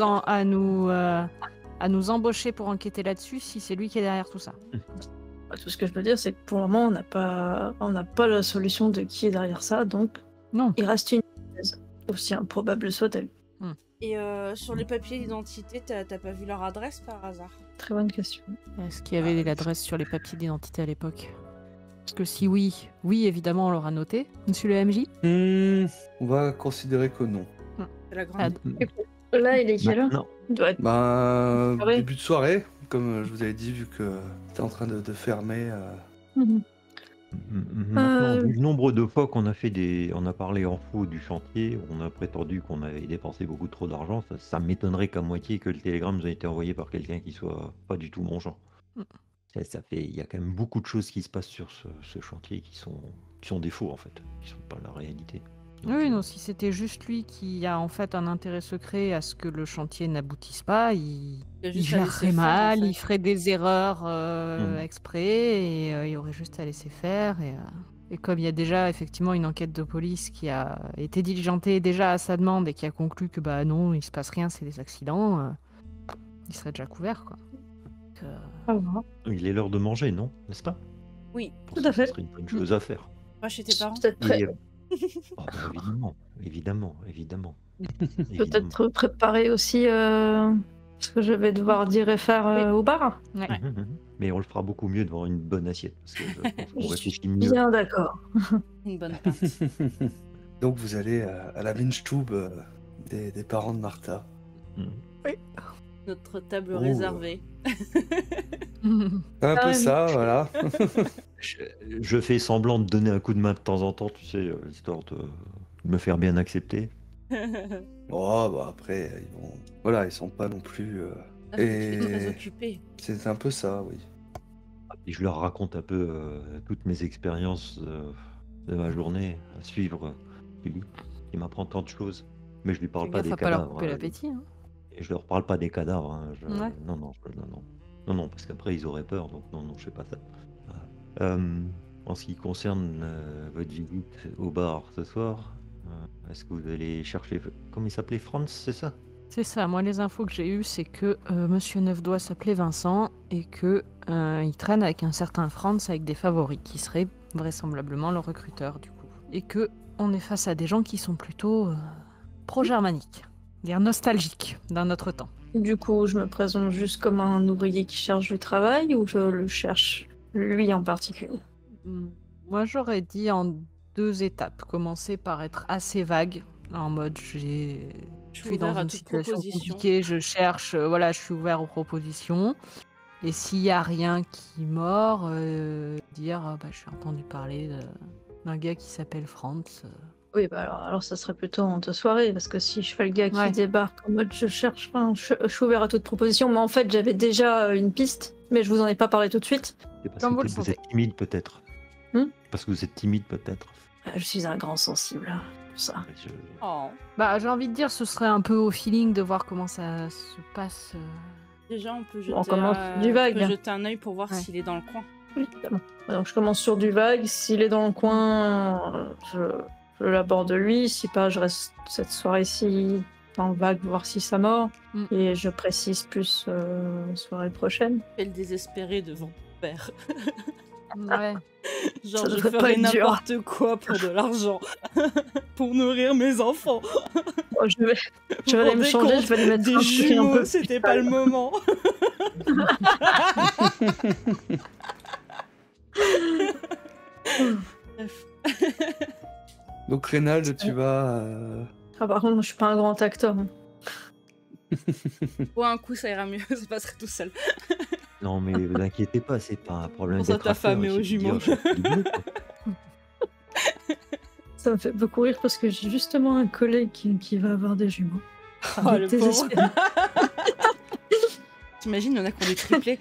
à nous embaucher pour enquêter là-dessus si c'est lui qui est derrière tout ça. Tout ce que je peux dire, c'est que pour le moment, on n'a pas la solution de qui est derrière ça, donc Non. il reste une hypothèse, aussi improbable soit-elle. Et sur les papiers d'identité, t'as pas vu leur adresse par hasard? Très bonne question. Est-ce qu'il y avait l'adresse sur les papiers d'identité à l'époque? Parce que si oui, évidemment, on l'aura noté. Monsieur le MJ? On va considérer que non. C'est la grande... Ah, Là, il est quelle heure? Non. Il doit être... Ben, début de soirée, comme je vous avais dit, vu que t'es en train de fermer. Mhm. Maintenant, vu le nombre de fois qu'on a fait on a parlé en faux du chantier, on a prétendu qu'on avait dépensé beaucoup trop d'argent, ça m'étonnerait qu'à moitié que le télégramme nous ait été envoyé par quelqu'un qui soit pas du tout mon genre. Mm. Il y a quand même beaucoup de choses qui se passent sur ce chantier qui sont des faux en fait, qui sont pas la réalité. Donc, Oui, non, si c'était juste lui qui a en fait un intérêt secret à ce que le chantier n'aboutisse pas, il gérerait mal, il ferait des erreurs exprès et il aurait juste à laisser faire. Et comme il y a déjà effectivement une enquête de police qui a été diligentée déjà à sa demande et qui a conclu que bah non, il se passe rien, c'est des accidents, il serait déjà couvert quoi. Donc, il est l'heure de manger, non? N'est-ce pas? Oui, tout à fait. Ce serait une bonne chose à faire. pas chez tes parents. Peut-être prêt. Oh, bah, évidemment. Peut-être préparer aussi ce que je vais devoir dire et faire au bar. ouais. Mais on le fera beaucoup mieux devant une bonne assiette. Parce que on Je réfléchit suis mieux. bien d'accord. Une bonne part. Donc vous allez à la Windstube des parents de Martha. Notre table Oh. réservée. Un peu ça, voilà. Je fais semblant de donner un coup de main de temps en temps, tu sais, histoire de me faire bien accepter. Oh, bah après, ils sont pas non plus. Tu es très occupé. C'est un peu ça, oui. Et je leur raconte un peu toutes mes expériences de ma journée à suivre. Lui, il m'apprend tant de choses. Mais je lui parle Fais pas gaffe des à pas leur cadavres. couper l'appétit. Hein. Et je leur parle pas des cadavres. Hein. Ouais. Non, parce qu'après ils auraient peur. Donc non, je fais pas ça. En ce qui concerne votre visite au bar ce soir, est-ce que vous allez chercher... Comment il s'appelait, Franz, c'est ça? C'est ça, moi les infos que j'ai eues, c'est que Monsieur Neufdoigt s'appelait Vincent et que il traîne avec un certain Franz avec des favoris, qui serait vraisemblablement le recruteur du coup. Et que on est face à des gens qui sont plutôt pro-germaniques, dire nostalgiques d'un autre temps. Du coup, je me présente juste comme un ouvrier qui cherche du travail ou je le cherche lui en particulier? Moi j'aurais dit en 2 étapes, commencer par être assez vague, en mode je suis dans une situation compliquée, je cherche, je suis ouvert aux propositions. Et s'il n'y a rien qui mord, dire j'ai entendu parler d'un gars qui s'appelle Franz. Oui, bah alors ça serait plutôt en deux soirées, parce que si je fais le gars qui débarque en mode je cherche, je suis ouvert à toute proposition, mais en fait j'avais déjà une piste, mais je vous en ai pas parlé tout de suite. C'est parce que vous êtes timide peut-être. Parce que vous êtes timide peut-être. Je suis un grand sensible, pour ça. J'ai envie de dire, ce serait un peu au feeling de voir comment ça se passe. Déjà, on peut jeter un œil pour voir s'il est dans le coin. Oui, évidemment. Donc je commence sur du vague. S'il est dans le coin, je l'aborde lui. Si pas, je reste cette soirée-ci dans le vague, voir si ça mord. Et je précise plus soirée prochaine. Quel désespéré devant mon père. Ouais. Genre, je ferais n'importe quoi pour de l'argent. Pour nourrir mes enfants. Oh, je vais aller me changer, je vais aller mettre des jumeaux, c'était pas le moment. Bref. Donc Reynald, tu vas... Ah, par contre, je suis pas un grand acteur. Pour un coup, ça ira mieux, ça passerait tout seul. Non, mais vous inquiétez pas, c'est pas un problème d'être acteur. Pour ta femme et aux jumeaux. Ça me fait beaucoup rire parce que j'ai justement un collègue qui va avoir des jumeaux. Oh, le pauvre. T'imagines, il y en a qui ont des triplés.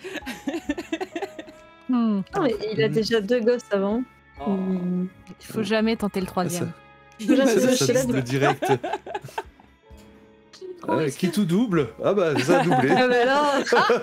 Non, mais il a déjà 2 gosses avant. Oh. Il faut jamais tenter le 3e. Ça le direct. Qui tout double? Ah bah ça a doublé. Ah bah là.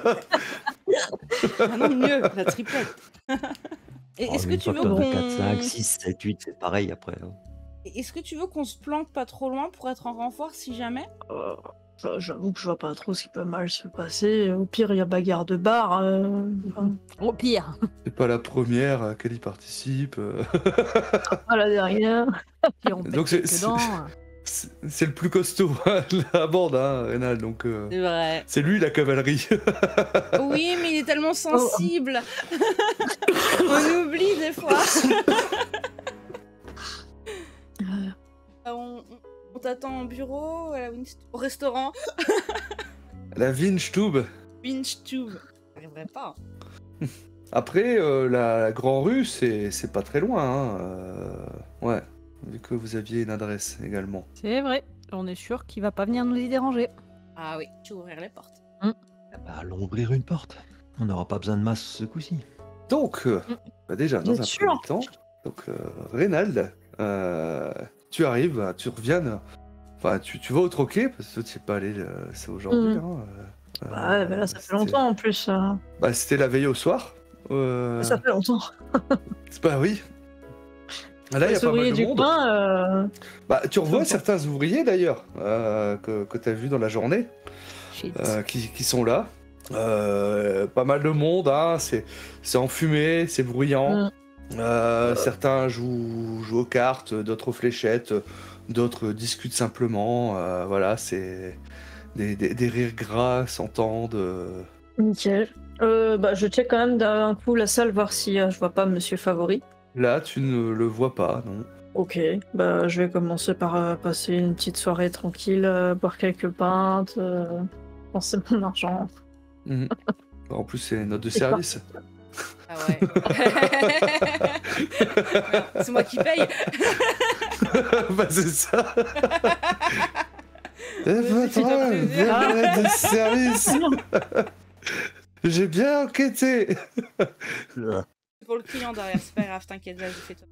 Non, mieux, la triplette. Et est-ce que tu veux qu'on... 4, 5, 6, 7, 8, c'est pareil après. Est-ce que tu veux qu'on se planque pas trop loin pour être en renfort si jamais? J'avoue que je vois pas trop ce qui peut mal se passer. Au pire, il y a bagarre de bar. Au pire. C'est pas la première à laquelle il participe. Pas la dernière. Donc c'est le plus costaud de la bande, hein, Reynald. Donc c'est vrai. C'est lui la cavalerie. Oui, mais il est tellement sensible. On oublie des fois. On t'attend au bureau, au restaurant. La Windstube. Windstube. J'arriverai pas. Après, la Grand Rue, c'est pas très loin. Hein. Ouais, vu que vous aviez une adresse également. C'est vrai, on est sûr qu'il va pas venir nous y déranger. Ah oui, tu vas ouvrir les portes. Bah, allons ouvrir une porte. On n'aura pas besoin de masse ce coup-ci. Donc, déjà, dans Bien un sûr. premier temps, donc, Reynald, tu arrives, tu reviens. Enfin, tu vas au troquet, parce que tu sais pas aller, c'est aujourd'hui. Hein, Bah ouais, mais là, ça fait c'était- longtemps en plus. Bah, c'était la veille au soir. Ça fait longtemps. Bah oui. Là, il y a Les pas mal ouvriers de du monde. coin, Bah, tu revois longtemps. certains ouvriers d'ailleurs que tu as vus dans la journée Shit. qui sont là. Pas mal de monde, hein, c'est enfumé, c'est bruyant. Certains jouent aux cartes, d'autres aux fléchettes, d'autres discutent simplement. Voilà, c'est des rires gras s'entendent. Nickel. Bah, je check quand même d'un coup la salle, voir si je vois pas Monsieur Favori. Là, tu ne le vois pas, non. Ok, bah je vais commencer par passer une petite soirée tranquille, boire quelques pintes, penser mon argent. Mhm. En plus, c'est une note de C'est service. Ah ouais. C'est moi qui paye. Bah, c'est ça. Eh, Me fais patron, plaisir. bonne note de service. J'ai bien enquêté. C'est pour le client derrière, c'est pas grave, t'inquiète, vas-y, fais-toi.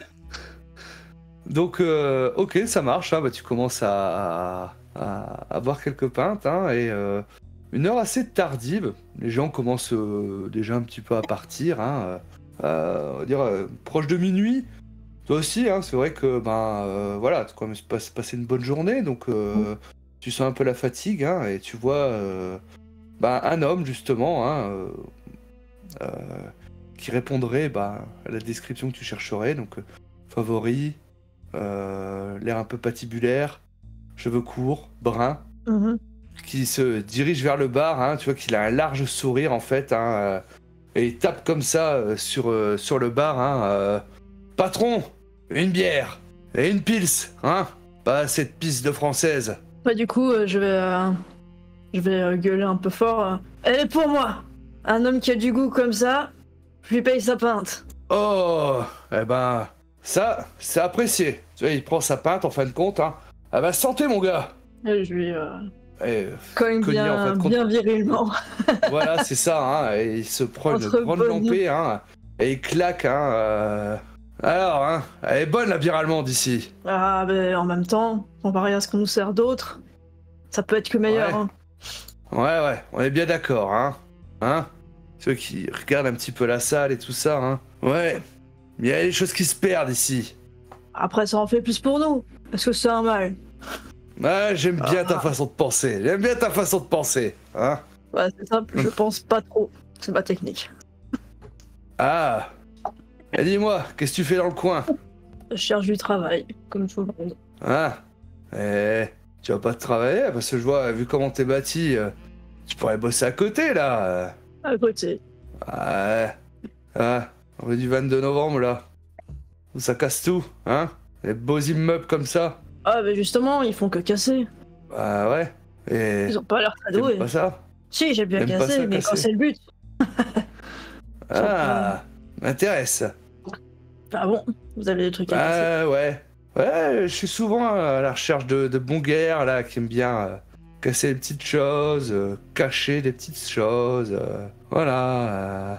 Donc, ok, ça marche. Hein, bah, tu commences à boire quelques pintes. Hein, et une heure assez tardive, les gens commencent déjà un petit peu à partir. Hein, on va dire proche de minuit. Toi aussi, hein, c'est vrai que voilà, tu as quand même passé une bonne journée. Donc, tu sens un peu la fatigue. Hein, et tu vois un homme, justement, hein, qui répondrait à la description que tu chercherais. Donc, favori. L'air un peu patibulaire, cheveux courts, bruns, qui se dirige vers le bar, hein, tu vois qu'il a un large sourire en fait, hein, et il tape comme ça sur le bar, hein, patron, une bière et une pils, hein, pas cette pisse de française. Bah du coup, je vais gueuler un peu fort. Elle est pour moi. Un homme qui a du goût comme ça, je lui paye sa pinte. Oh, eh ben, ça, c'est apprécié. Tu vois, il prend sa pinte en fin de compte, hein. Ah bah santé mon gars. Et je lui Et, cogne cogné, en bien, fait, contre- bien virilement. Voilà, c'est ça, hein, et il se prend une Entre grande bonnes- lampée, hein, et il claque, hein. Alors, hein, elle est bonne la bière allemande ici. Ah, ben en même temps, comparé à ce qu'on nous sert d'autres, ça peut être que meilleur. Ouais. Hein. Ouais, on est bien d'accord, hein. Hein? Ceux qui regardent un petit peu la salle et tout ça, hein. Ouais, il y a des choses qui se perdent ici. Après, ça en fait plus pour nous. Est-ce que c'est un mal? Ouais, j'aime bien ta façon de penser. J'aime bien ta façon de penser, hein. Ouais, c'est simple, je pense pas trop. C'est ma technique. Ah. Et dis-moi, qu'est-ce que tu fais dans le coin? Je cherche du travail, comme tout le monde. Ah. Tu vas pas te travailler? Parce que je vois, vu comment t'es bâti, tu pourrais bosser à côté, là. À côté. Ouais. Ah, on est du 22 novembre, là. Où ça casse tout, hein? Les beaux immeubles comme ça. Ah, mais justement, ils font que casser. Bah ouais. Et Ils ont pas l'air très t'aimes doués. pas ça? Si, j'ai bien T'aimes pas cassé, ça, mais casser? quand c'est le but. Ah, m'intéresse. Ah bon, vous avez des trucs à casser. Ah ouais. Ouais, je suis souvent à la recherche de bons guerres, là, qui aiment bien casser des petites choses, cacher des petites choses. Voilà.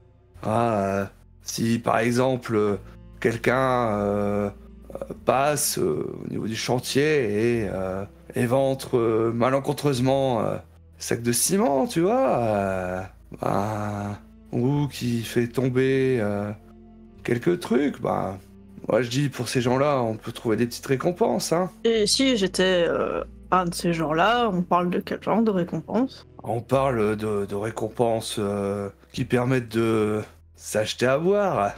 Si par exemple quelqu'un passe au niveau du chantier et ventre malencontreusement sac de ciment, tu vois, ou qui fait tomber quelques trucs, moi je dis pour ces gens-là, on peut trouver des petites récompenses, hein. Et si j'étais un de ces gens-là, on parle de quel genre de récompense? On parle de récompenses qui permettent de s'acheter à boire.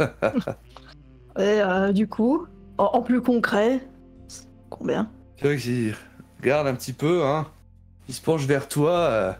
Et du coup, en plus concret, combien? Tu vois qu'il regarde un petit peu, hein. Il se penche vers toi.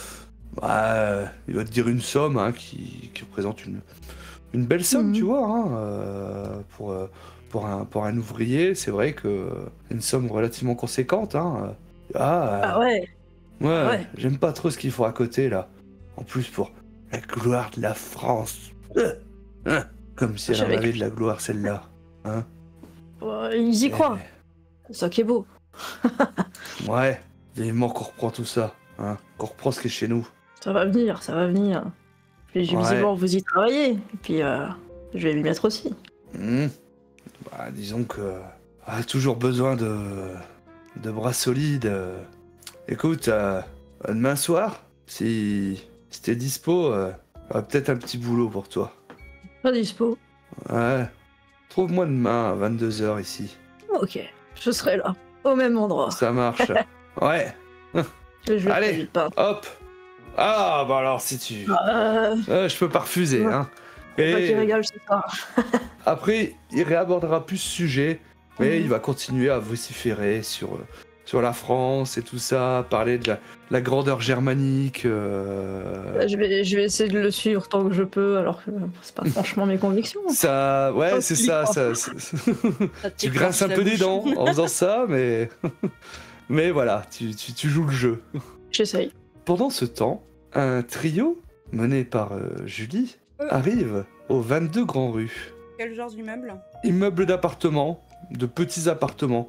Il va te dire une somme, hein, qui représente une belle somme, Mhm. tu vois, hein, pour pour un ouvrier, c'est vrai que c'est une somme relativement conséquente. Hein. Ah ouais. Ouais. J'aime pas trop ce qu'ils font à côté là. En plus pour la gloire de la France. Comme si elle en avait de la gloire celle-là. Hein. Ouais, ils y croient. C'est ça qui est beau. Ouais, vivement qu'on reprend tout ça. Hein. Qu'on reprend ce qui est chez nous. Ça va venir. Puis visiblement vous y travaillez. Et puis je vais m'y mettre aussi. Disons que toujours besoin de bras solides. Écoute, demain soir, si t'es dispo, peut-être un petit boulot pour toi. Pas dispo. Ouais. Trouve-moi demain à 22h ici. Ok, je serai là, au même endroit. Ça marche. Ouais. Allez, hop. Ah, bah alors si tu... je peux pas refuser, hein. Et... qui régale, c'est ça. Après, il réabordera plus ce sujet, mais il va continuer à vociférer sur la France et tout ça, parler de la grandeur germanique. Je vais essayer de le suivre tant que je peux, alors que c'est pas franchement mes convictions. Ça, ouais, c'est ça. Tu grinces un peu des dents en faisant ça, mais voilà, tu joues le jeu. J'essaye. Pendant ce temps, un trio mené par Julie arrive aux 22 Grand Rue. Quel genre d'immeuble? Immeuble d'appartements, de petits appartements.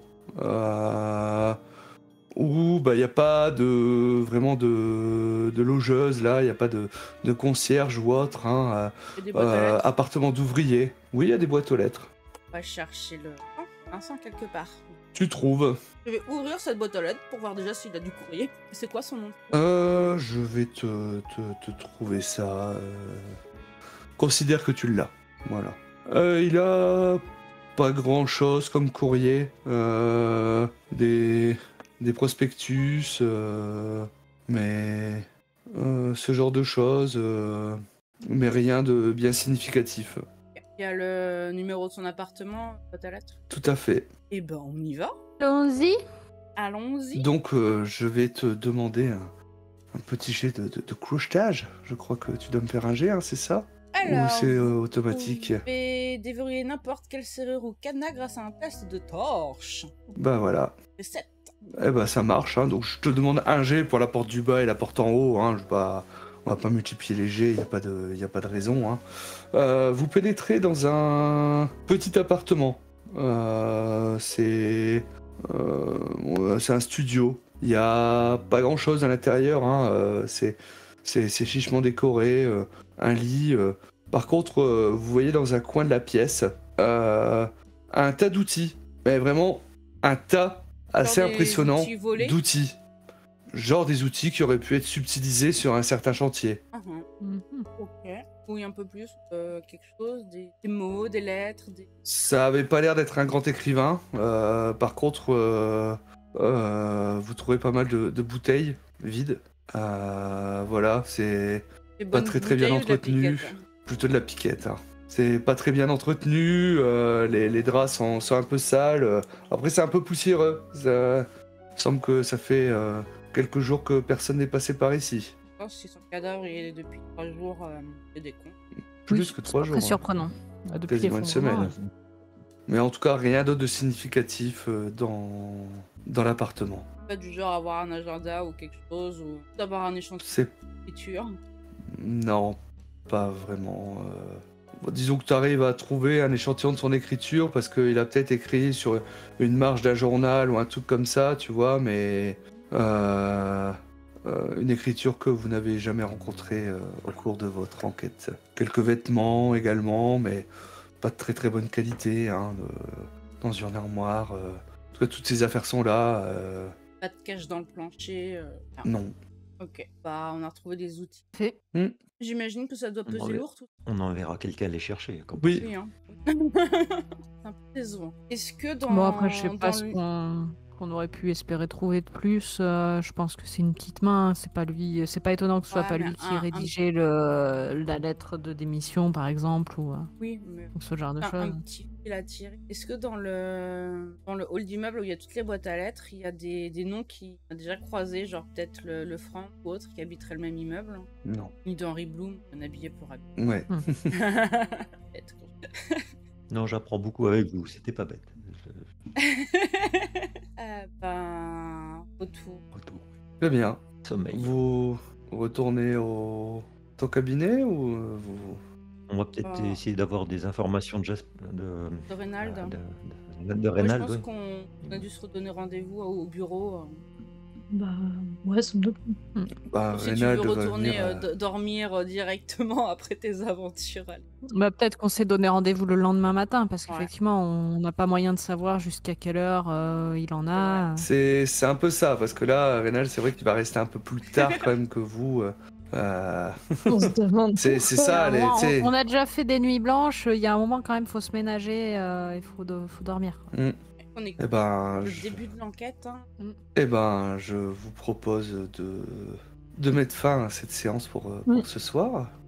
Où il n'y a pas vraiment de logeuse, là, il n'y a pas de concierge ou autre. Hein, appartement d'ouvriers. Oui, il y a des boîtes aux lettres. On va chercher le Vincent quelque part. Tu trouves. Je vais ouvrir cette boîte aux lettres pour voir déjà s'il a du courrier. C'est quoi son nom? Je vais te trouver ça. Considère que tu l'as. Voilà. Il a pas grand chose comme courrier. Des prospectus, mais ce genre de choses, mais rien de bien significatif. Il y a le numéro de son appartement, boîte à lettres. Tout à fait. Eh ben, on y va. Allons-y. Allons-y. Donc, je vais te demander un petit jet de crochetage. Je crois que tu dois me faire un jet, hein, c'est ça? Alors, ou c'est automatique? Vous pouvez déverrouiller n'importe quelle serrure ou cadenas grâce à un test de torche. Bah voilà. C'est 7. Eh ben ça marche, hein. Donc je te demande un jet pour la porte du bas et la porte en haut. Hein. On va pas multiplier les jets, il n'y a pas de raison. Hein. Vous pénétrez dans un petit appartement. C'est un studio. Il n'y a pas grand chose à l'intérieur. Hein. C'est chichement décoré. Un lit. Par contre, vous voyez dans un coin de la pièce un tas d'outils. Mais vraiment un tas assez impressionnant d'outils. Genre des outils qui auraient pu être subtilisés sur un certain chantier. Ok. Oui, un peu plus. Quelque chose, des mots, des lettres. Ça avait pas l'air d'être un grand écrivain. Par contre, vous trouvez pas mal de bouteilles vides. Voilà, c'est pas très bien entretenu. Plutôt de la piquette. Hein. C'est pas très bien entretenu, les draps sont un peu sales. Après, c'est un peu poussiéreux. Ça semble que ça fait quelques jours que personne n'est passé par ici. Si son cadavre il est depuis 3 jours, c'est des cons. Plus que 3 jours. Très surprenant. Depuis quasiment une semaine. Mais en tout cas, rien d'autre de significatif dans l'appartement. Pas du genre avoir un agenda ou quelque chose, ou d'avoir un échantillon d'écriture. Non, pas vraiment. Disons que tu arrives à trouver un échantillon de son écriture parce qu'il a peut-être écrit sur une marge d'un journal ou un truc comme ça, tu vois, mais une écriture que vous n'avez jamais rencontrée au cours de votre enquête. Quelques vêtements également, mais pas de très bonne qualité, hein, dans une armoire. En tout cas, toutes ces affaires sont là. Pas de cache dans le plancher. Non. Ok, bah on a retrouvé des outils. J'imagine que ça doit peser lourd tout. On enverra quelqu'un les chercher. Oui. Hein. C'est un peu décevant. Est-ce que dans... Bon, après, je sais pas ce qu'on aurait pu espérer trouver de plus. Je pense que c'est une petite main. C'est pas lui. C'est pas étonnant que ce soit pas lui qui ait rédigé la lettre de démission, par exemple, ou ce genre de choses. Un petit fil à tirer. Est-ce que dans le hall d'immeuble où il y a toutes les boîtes à lettres, il y a des noms qui ont déjà croisé, genre peut-être le Franck ou autre qui habiterait le même immeuble? Non. Ni d'Henri Bloom, un habillé pour habiller. Ouais. Non, j'apprends beaucoup avec vous, c'était pas bête. Retour. Retour. Très bien. Sommeil. Vous retournez au cabinet ou vous... On va peut-être essayer d'avoir des informations de Reynald. De Moi, je Reynald, pense oui. qu'on a dû se redonner rendez-vous au bureau. Bah, ouais, sans doute. Bah, Si tu veux Reynald va retourner venir, dormir directement après tes aventures. Allez. Bah, peut-être qu'on s'est donné rendez-vous le lendemain matin, parce Ouais. qu'effectivement, on n'a pas moyen de savoir jusqu'à quelle heure il en a. C'est un peu ça, parce que là, Reynald, c'est vrai qu'il va rester un peu plus tard quand même que vous. On se demande. C'est ça, Il y a un moment, tu sais. on a déjà fait des nuits blanches, il y a un moment quand même, faut se ménager, il faut dormir. Mm. On est Eh ben, le début de l'enquête. Hein. Eh ben, je vous propose de mettre fin à cette séance pour ce soir.